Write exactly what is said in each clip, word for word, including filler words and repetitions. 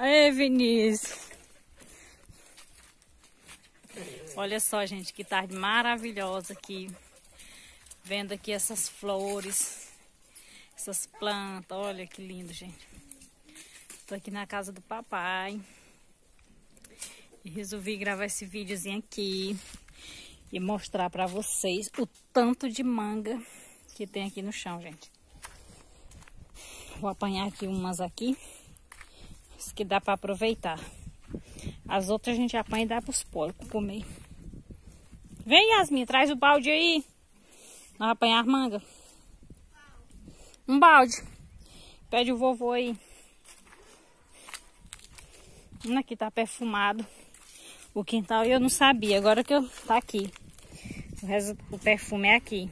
Aê, Vinícius. Olha só, gente, que tarde maravilhosa aqui. Vendo aqui essas flores, essas plantas. Olha que lindo, gente. Tô aqui na casa do papai. E resolvi gravar esse videozinho aqui e mostrar pra vocês o tanto de manga que tem aqui no chão, gente. Vou apanhar aqui umas aqui, isso que dá pra aproveitar. As outras a gente apanha e dá pros porcos comer. Vem, Yasmin, traz o balde aí. Nós vamos apanhar manga. Um balde. Pede o vovô aí. Hum, aqui tá perfumado. O quintal eu não sabia, agora que eu tá aqui. O, resto, o perfume é aqui.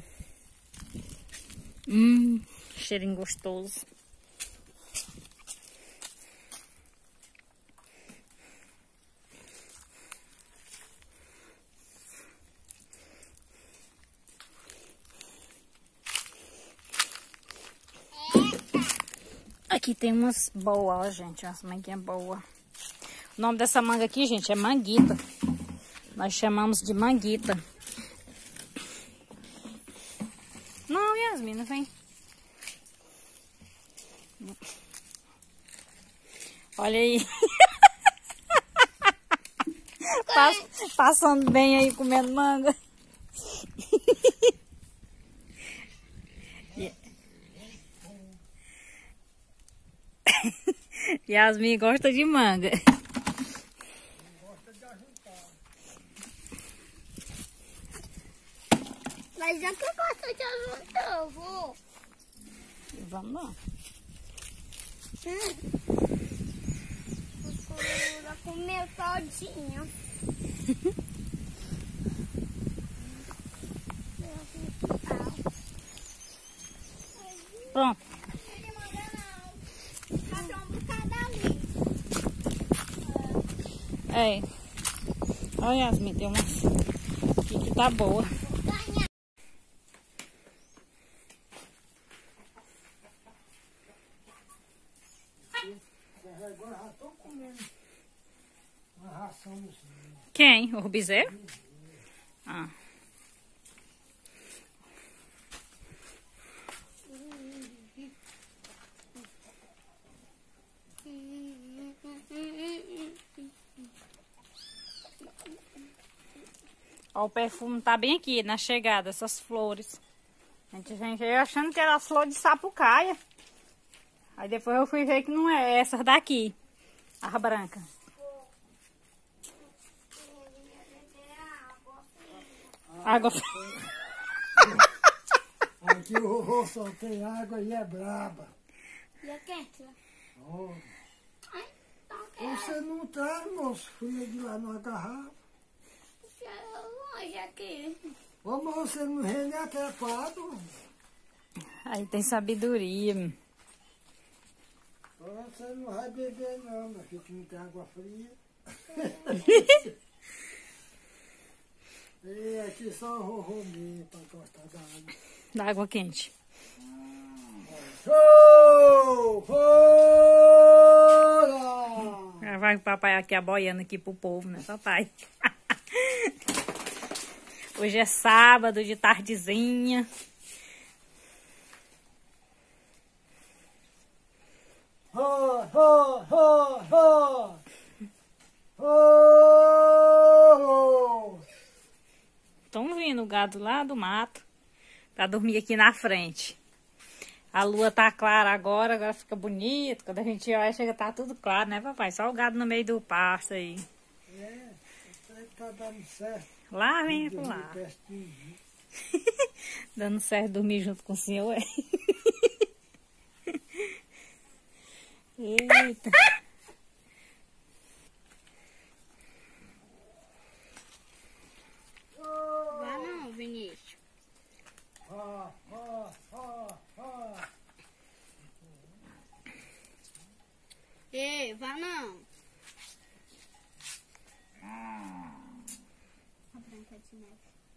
Hum, cheirinho gostoso. Aqui tem umas boas, ó, gente, umas manguinhas boas. O nome dessa manga aqui, gente, é manguita. Nós chamamos de manguita. Não, Yasmin, não vem. Olha aí. Pass, passando bem aí, comendo manga. Yasmin gosta de manga. Mas já que eu gosto de ajuntar, eu vou. Vamos lá. Hum. Vou comer todinho. Pronto. É. Olha, Yasmin, tem umas aqui que tá boa. Agora já tô comendo uma ração no cima. Quem? O bezerro? Ah. Ó, o perfume tá bem aqui, na chegada, essas flores. A gente veio achando que era as flores de sapucaia. Aí depois eu fui ver que não é essas daqui. As brancas. Água. Aqui o vovô só tem água e é braba. E é quente? Oh. Ai, então quero. Você não traz, moço, fui de lá numa garrafa. Longe aqui. Ô, mas você não rende até quatro. Aí tem sabedoria. Você não vai beber não, meu filho, que não tem água fria. E aqui só o vovô mesmo pra gostar da água. Da água quente. Show! Fora! Já vai o papai aqui aboiando aqui pro povo, né, papai? Hoje é sábado de tardezinha. Ho, ho, ho, ho! Ho! Estão vindo o gado lá do mato pra dormir aqui na frente. A lua tá clara agora, agora fica bonito. Quando a gente olha, chega tá tudo claro, né, papai? Só o gado no meio do pasto aí. É, isso aí tá dando certo. Lá vem pro lá. Dando certo dormir junto com o senhor, é? Eita. Vá não, Vinícius. Ó, ó, ó, ó. Ei, vá não. A Branca de Neve.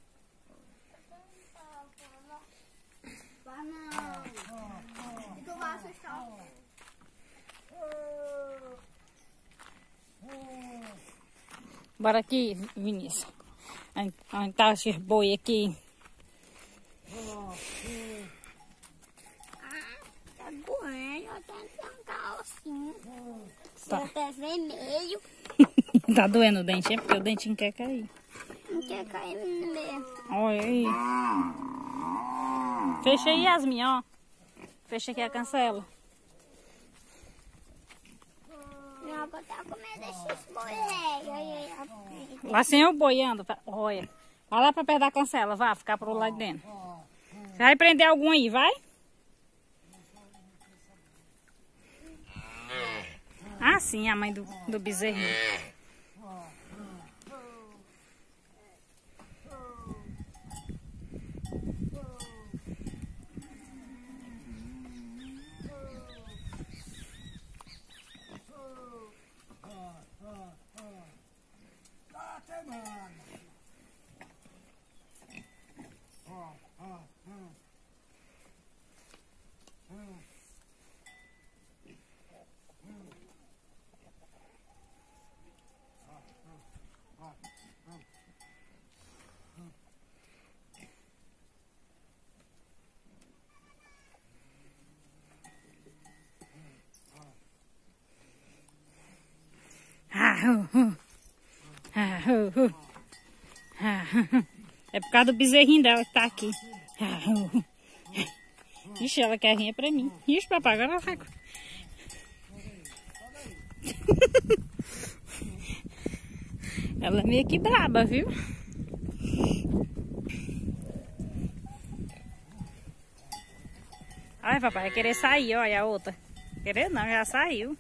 Vá não. E tu vai assustar o Bora aqui, Vinícius. Onde tá esses boi aqui? Ah, tá doendo, tá arrancar assim. Tá. Até vermelho. Tá doendo o dente, é porque o dentinho quer cair. Não quer cair mesmo. Olha aí. Fecha aí, Yasmin, ó. Fecha aqui a cancela. Minha avó tá com medo desses boi velhos. Lá sem o boi anda, tá? Olha. Vai lá pra perto da cancela, vá, ficar pro lado de dentro. Você vai prender algum aí, vai? Ah, sim, a mãe do, do bezerrinho. É por causa do bezerrinho dela que tá aqui. Ixi, ela quer rir pra mim. Ixi, papai, agora ela vai. Ela é meio que braba, viu? Ai, papai, vai querer sair, olha a outra. Querer não, já saiu.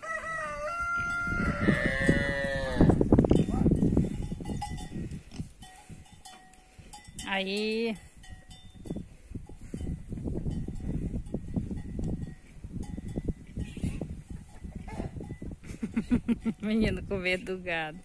Aí. Menino com medo do gado.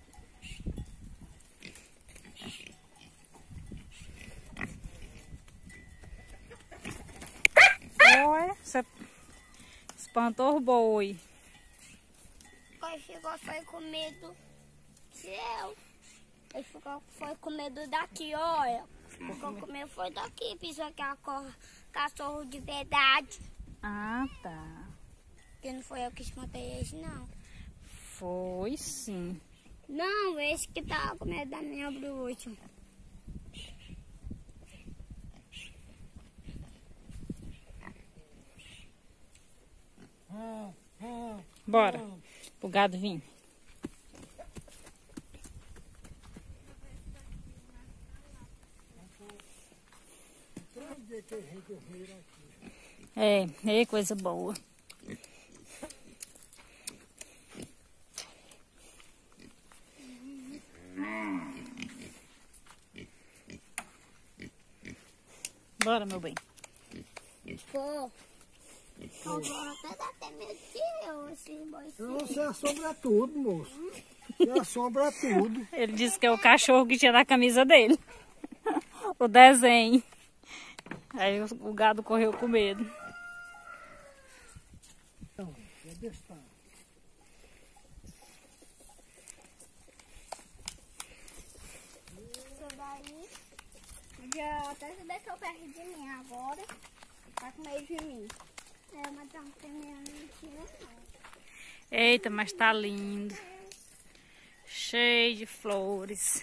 Olha, você espantou o boi. Ele ficou foi com medo seu. Ele ficou foi com medo daqui, olha. Ficou com medo foi daqui, pensou que era cachorro de verdade. Ah, tá. Porque não foi eu que espantei esse, não. Foi sim. Não, esse que tava com medo da minha bruxa. Bora, pro gado vir. É, é coisa boa. Bora, meu bem. Pô. Agora até dá até medo de eu, esses bois. Você assombra tudo, moço. Você assombra tudo. Ele disse que é o cachorro que tinha na camisa dele. O desenho. Aí o, o gado correu com medo. Não, é bestar. Isso daí, já até se deixou perto de mim agora. Tá com medo de mim. É, mas não tem minha mentira, não. Eita, mas tá lindo. Cheio de flores.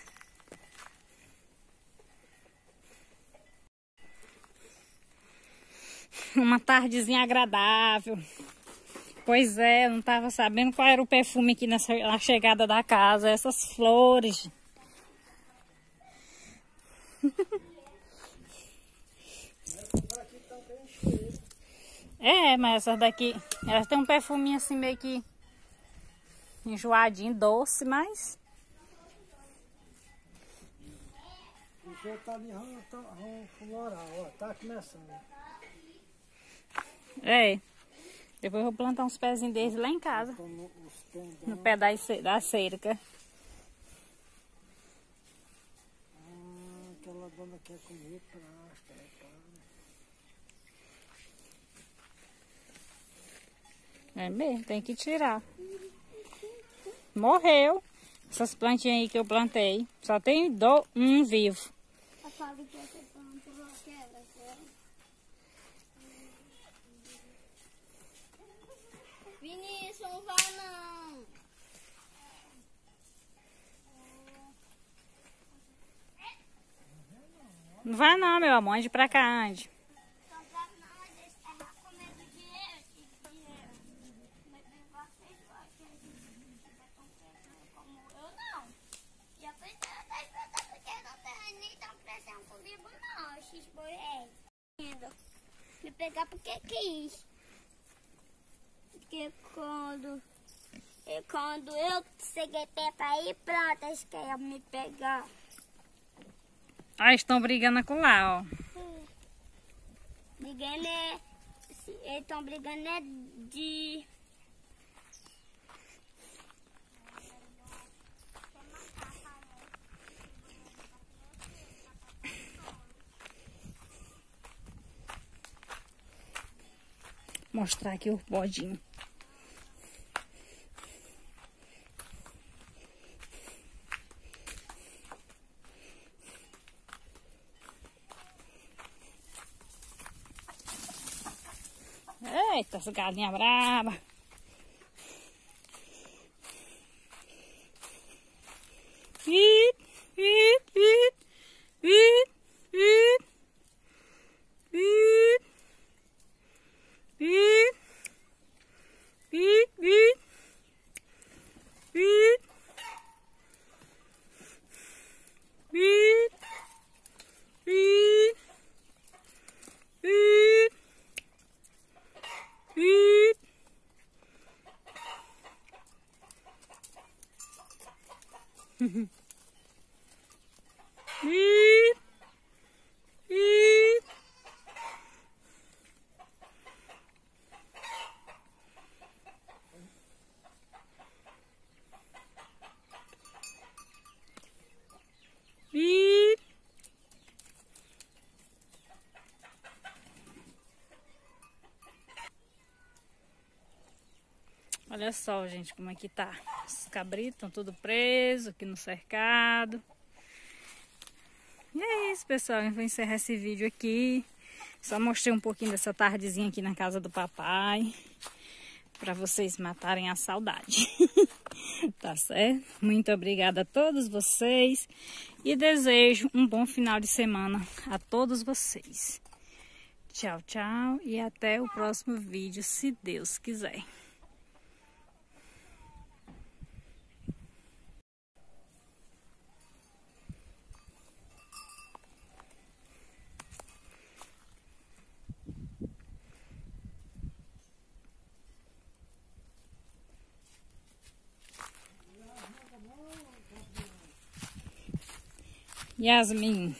Uma tardezinha agradável. Pois é, eu não estava sabendo qual era o perfume aqui nessa, na chegada da casa. Essas flores. É, mas essas daqui, elas têm um perfuminho assim meio que enjoadinho, doce, mas... O senhor tá ali, tá floral, ó, tá começando. É. Depois eu vou plantar uns pezinhos deles lá em casa. No, no pé da, da cerca. Ah, aquela dona quer comer plasta, é para. É mesmo, tem que tirar. Morreu. Essas plantinhas aí que eu plantei. Só tem do, um vivo. Vinícius, não vai não. Não vai não, meu amor. Ande pra cá, ande. Me pegar porque quis. Porque quando, e quando eu cheguei perto aí, pronto, eles queriam me pegar. Ah, estão brigando com lá, ó. Brigando é. Eles estão brigando é de. Mostrar aqui o bodinho. Eita, essa galinha braba. Ih, ih, ih, ih, ih, ih. Ih, ih, ih, ih, ih, ih, ih, ih. Ih, ih. Ih. Olha só, gente, como é que tá. Os cabritos estão tudo presos aqui no cercado. E é isso, pessoal. Eu vou encerrar esse vídeo aqui. Só mostrei um pouquinho dessa tardezinha aqui na casa do papai. Pra vocês matarem a saudade. Tá certo? Muito obrigada a todos vocês. E desejo um bom final de semana a todos vocês. Tchau, tchau. E até o próximo vídeo, se Deus quiser. Yasmin.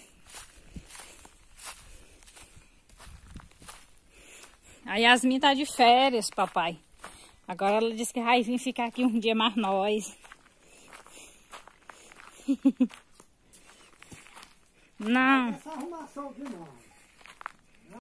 A Yasmin tá de férias, papai. Agora ela disse que vai vir ficar aqui um dia mais nós. Não. Essa arrumação aqui não.